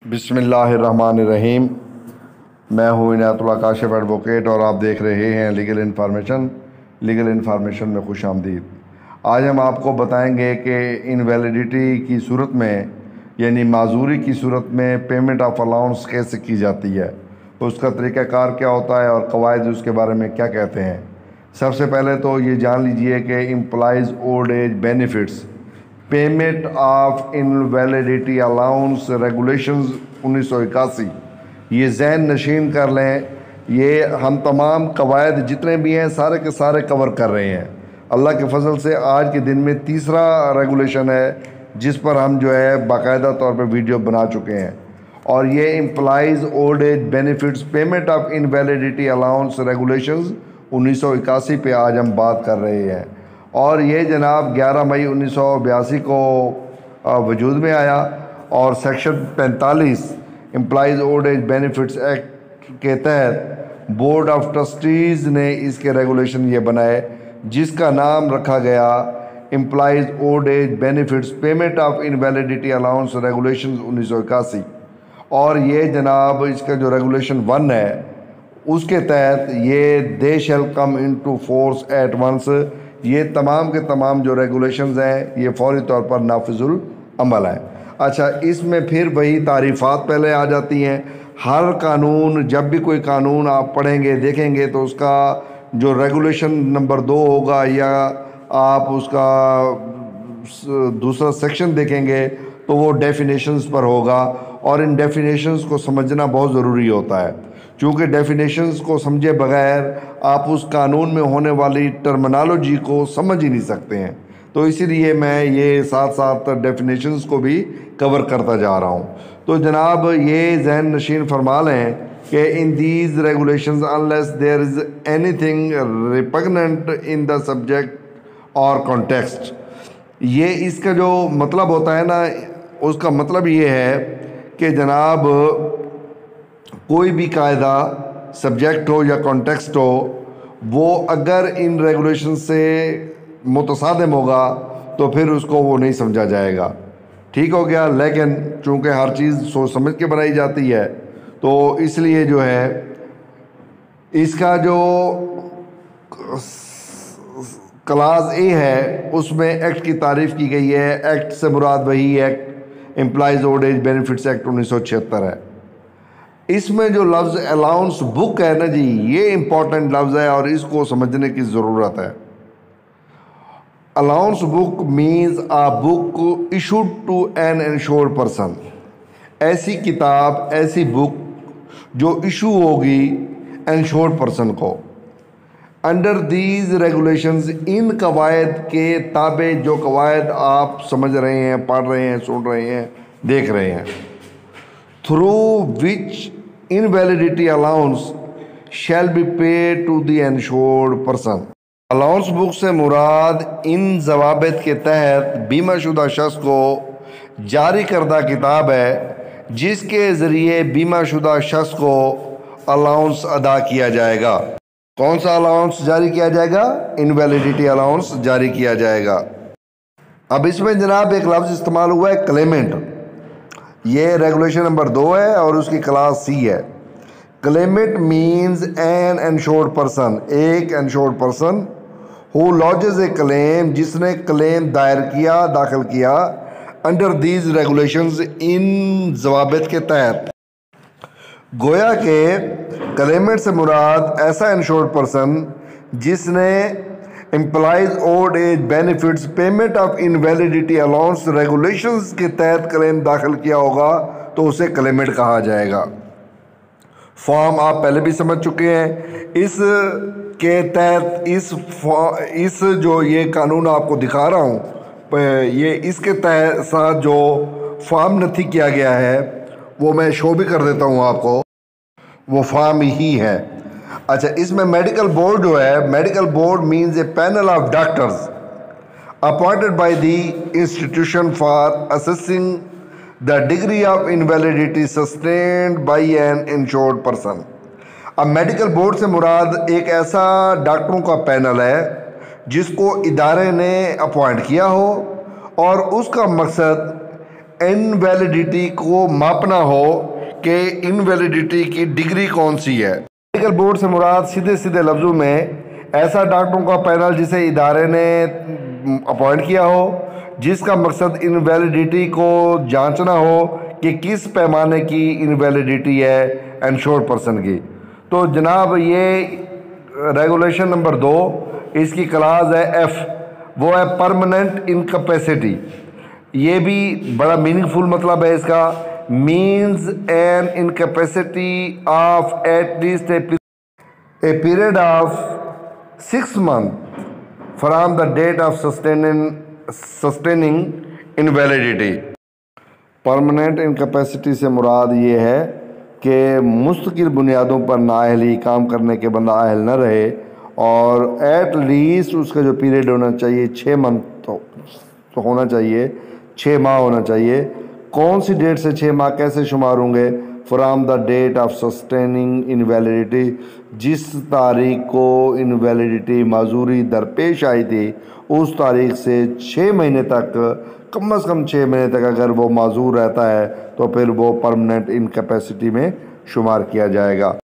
بسم اللہ الرحمن الرحیم۔ میں ہوں عنایت اللہ کاشف ایڈوکیٹ اور آپ دیکھ رہے ہیں لیگل انفارمیشن میں خوش آمدید۔ آج ہم آپ کو بتائیں گے کہ انویلیڈیٹی کی صورت میں یعنی معذوری کی صورت میں پیمنٹ آف الاؤنس کیسے کی جاتی ہے، اس کا طریقہ کار کیا ہوتا ہے اور قواعد اس کے بارے میں کیا کہتے ہیں۔ سب سے پہلے تو یہ جان لیجئے کہ employees old age benefits payment of invalidity allowance regulations 1981، یہ ذہن نشین کر لیں۔ یہ ہم تمام قواعد جتنے بھی ہیں سارے کے سارے کور کر رہے ہیں۔ اللہ کے فضل سے آج کے دن میں تیسرا ریگولیشن ہے جس پر ہم باقاعدہ طور پہ ویڈیو بنا چکے ہیں، اور یہ employees old age benefits payment of invalidity allowance regulations 1981 پہ آج ہم بات کر رہے ہیں۔ اور یہ جناب 11 مئی 1982 کو وجود میں آیا، اور section 45 employees old age benefits act کے تحت بورڈ آف ٹرسٹیز نے اس کے ریگولیشن یہ بنائے جس کا نام رکھا گیا employees old age benefits payment of invalidity allowance regulations 1981۔ اور یہ جناب اس کا جو ریگولیشن 1 ہے اس کے تحت یہ they shall come into force at once, یہ تمام کے تمام جو ریگولیشنز ہیں یہ فوری طور پر نافذ العمل ہیں۔ اچھا، اس میں پھر وہی تعریفات پہلے آ جاتی ہیں۔ ہر قانون، جب بھی کوئی قانون آپ پڑھیں گے دیکھیں گے تو اس کا جو ریگولیشن نمبر 2 ہوگا یا آپ اس کا دوسرا سیکشن دیکھیں گے تو وہ ڈیفینیشنز پر ہوگا، اور ان ڈیفینیشنز کو سمجھنا بہت ضروری ہوتا ہے، چونکہ ڈیفینیشنز کو سمجھے بغیر آپ اس قانون میں ہونے والی ٹرمنالوجی کو سمجھ ہی نہیں سکتے ہیں۔ تو اسی لیے میں یہ ساتھ ساتھ ڈیفینیشنز کو بھی کور کرتا جا رہا ہوں۔ تو جناب یہ ذہن نشین فرما لیں کہ in these regulations unless there is anything repugnant in the subject or context، یہ اس کا جو مطلب ہوتا ہے نا، اس کا مطلب یہ ہے کہ جناب کوئی بھی قاعدہ سبجیکٹ ہو یا کانٹیکسٹ ہو، وہ اگر ان ریگولیشن سے متصادم ہوگا تو پھر اس کو وہ نہیں سمجھا جائے گا۔ ٹھیک ہو گیا، لیکن چونکہ ہر چیز سوچ سمجھ کے بنائی جاتی ہے تو اس لیے جو ہے اس کا جو کلاس اے ہے اس میں ایکٹ کی تعریف کی گئی ہے۔ ایکٹ سے مراد وہی act employees old age benefits act 1976 ہے۔ اس میں جو لفظ الاؤنس بک ہے نا جی، یہ امپورٹنٹ لفظ ہے اور اس کو سمجھنے کی ضرورت ہے۔ Allowance book means a book issued to an insured person، ایسی کتاب، ایسی بک جو ایشو ہوگی انشورڈ پرسن کو۔ انڈر دیز ریگولیشنز، ان قواعد کے تابع جو قواعد آپ سمجھ رہے ہیں، پڑھ رہے ہیں، سن رہے ہیں، دیکھ رہے ہیں، through which invalidity allowance shall be paid to the insured person۔ Allowance book سے مراد ان ضوابط کے تحت بیمہ شدہ شخص کو جاری کردہ کتاب ہے جس کے ذریعے بیمہ شدہ شخص کو الاؤنس ادا کیا جائے گا۔ کون سا الاؤنس جاری کیا جائے گا؟ انویلیڈیٹی الاؤنس جاری کیا جائے گا۔ اب اس میں جناب ایک لفظ استعمال ہوا ہے کلیمنٹ، یہ ریگولیشن نمبر 2 ہے اور اس کی کلاس سی ہے۔ Claimant means an insured person, ایک insured person who lodges a claim، جس نے کلیم دائر کیا، داخل کیا under these regulations، ان ضوابط کے تحت۔ گویا کہ کلیمنٹ سے مراد ایسا انشورڈ پرسن جس نے employees old age benefits payment of invalidity allowance regulations کے تحت کلیم داخل کیا ہوگا تو اسے کلیمنٹ کہا جائے گا۔ فارم آپ پہلے بھی سمجھ چکے ہیں، اس کے تحت اس جو یہ قانون آپ کو دکھا رہا ہوں، یہ اس کے تحت ساتھ جو فارم نتھی کیا گیا ہے وہ میں شو بھی کر دیتا ہوں آپ کو، وہ فارم ہی ہے۔ اچھا، اس میں میڈیکل بورڈ جو ہے، medical board means a panel of doctors appointed by the institution for assessing the degree of invalidity sustained by an insured person۔ اب میڈیکل بورڈ سے مراد ایک ایسا ڈاکٹروں کا پینل ہے جس کو ادارے نے اپوائنٹ کیا ہو، اور اس کا مقصد इनवैलिडिटी को मापना हो कि इनवैलिडिटी की डिग्री कौन सी है। मेडिकल बोर्ड से मुराद सीधे सीधे लफ्ज़ों में ऐसा डॉक्टरों का पैनल जिसे इदारे ने अपॉइंट किया हो, जिसका मकसद इनवैलिडिटी को जांचना हो कि किस पैमाने की इनवैलिडिटी है इंश्योर्ड पर्सन की। तो जनाब ये रेगुलेशन नंबर 2, इसकी क्लास है F, वो है परमानेंट इनकैपेसिटी। ये भी बड़ा मीनिंगफुल मतलब है इसका, means an incapacity of at least a period of 6 months from the date of sustaining invalidity. Permanent incapacity से मुराद ये है कि मुस्तकिल बुनियादों पर नाअहली, काम करने के बंदा अहल न रहे, और एट लीस्ट उसका जो पीरियड होना चाहिए 6 मंथ तो होना चाहिए, 6 माह होना चाहिए। कौन सी डेट से 6 माह कैसे शुमार होंगे? From the date of sustaining invalidity, जिस तारीख को इनवैलिडिटी माजूरी दरपेश आई थी उस तारीख से 6 महीने तक, कम से कम 6 महीने तक अगर वो माजूर रहता है तो फिर वो परमानेंट इनकैपेसिटी में शुमार किया जाएगा।